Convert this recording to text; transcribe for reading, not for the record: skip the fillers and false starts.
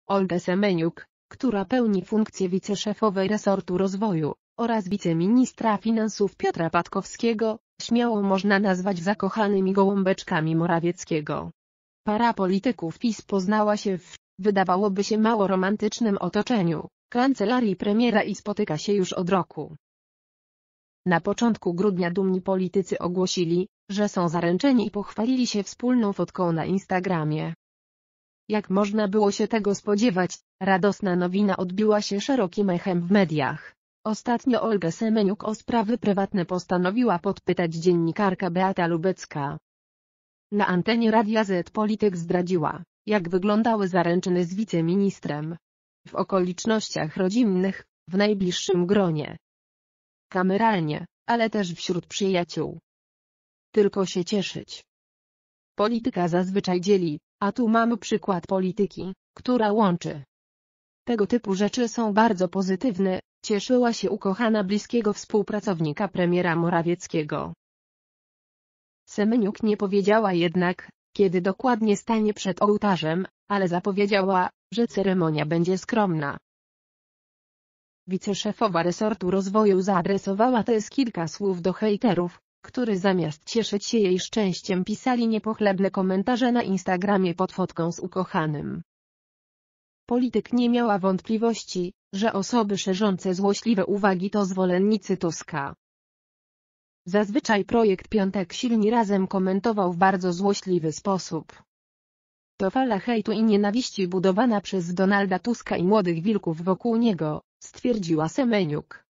Olgę Semeniuk, która pełni funkcję wiceszefowej resortu rozwoju, oraz wiceministra finansów Piotra Patkowskiego, śmiało można nazwać zakochanymi gołąbeczkami Morawieckiego. Para polityków PiS poznała się w, wydawałoby się, mało romantycznym otoczeniu kancelarii premiera i spotyka się już od roku. Na początku grudnia dumni politycy ogłosili, że są zaręczeni i pochwalili się wspólną fotką na Instagramie. Jak można było się tego spodziewać, radosna nowina odbiła się szerokim echem w mediach. Ostatnio Olgę Semeniuk o sprawy prywatne postanowiła podpytać dziennikarka Beata Lubecka. Na antenie Radia Z polityk zdradziła, jak wyglądały zaręczyny z wiceministrem. W okolicznościach rodzinnych, w najbliższym gronie. Kameralnie, ale też wśród przyjaciół. Tylko się cieszyć. Polityka zazwyczaj dzieli, a tu mamy przykład polityki, która łączy. Tego typu rzeczy są bardzo pozytywne, cieszyła się ukochana bliskiego współpracownika premiera Morawieckiego. Semeniuk nie powiedziała jednak, kiedy dokładnie stanie przed ołtarzem, ale zapowiedziała, że ceremonia będzie skromna. Wiceszefowa resortu rozwoju zaadresowała też kilka słów do hejterów, którzy zamiast cieszyć się jej szczęściem pisali niepochlebne komentarze na Instagramie pod fotką z ukochanym. Polityk nie miała wątpliwości, że osoby szerzące złośliwe uwagi to zwolennicy Tuska. Zazwyczaj projekt Piątek Silni Razem komentował w bardzo złośliwy sposób. To fala hejtu i nienawiści budowana przez Donalda Tuska i młodych wilków wokół niego, stwierdziła Semeniuk.